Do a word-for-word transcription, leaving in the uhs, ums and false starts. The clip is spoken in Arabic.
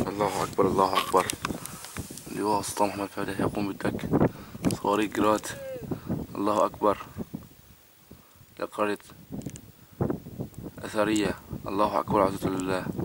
الله أكبر الله أكبر. لواء السلطان محمد فاتح يقوم بالدك صواريخ جراد. الله أكبر. لقرية أثرية. الله أكبر عزة لله.